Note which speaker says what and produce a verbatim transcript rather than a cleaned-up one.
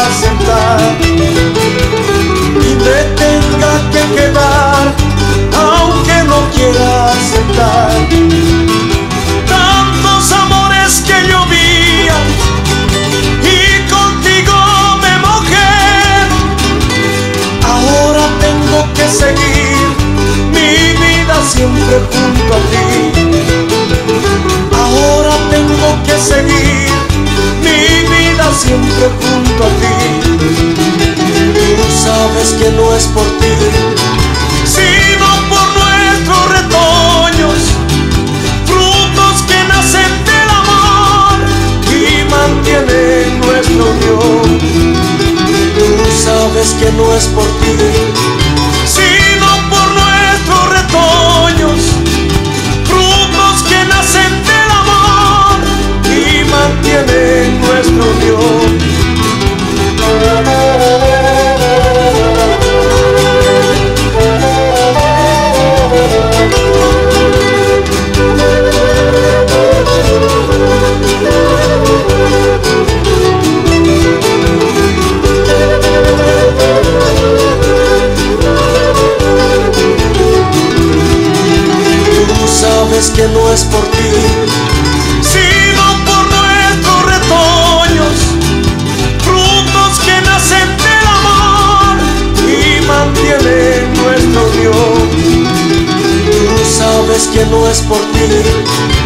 Speaker 1: aceptar y me tenga que quedar, aunque no quiera aceptar. Tantos amores que llovía y contigo me mojé, ahora tengo que seguir mi vida siempre junto a ti. Ahora tengo que seguir mi vida siempre junto a ti. Tú sabes que no es por ti, sino por nuestros retoños, frutos que nacen del amor y mantienen nuestra unión. Tú sabes que no es por ti, sino por nuestros retoños, frutos que nacen del amor y mantienen nuestra unión. Sabes que no es por ti, sino por nuestros retoños, frutos que nacen del amor y mantienen nuestra unión. Tú sabes que no es por ti,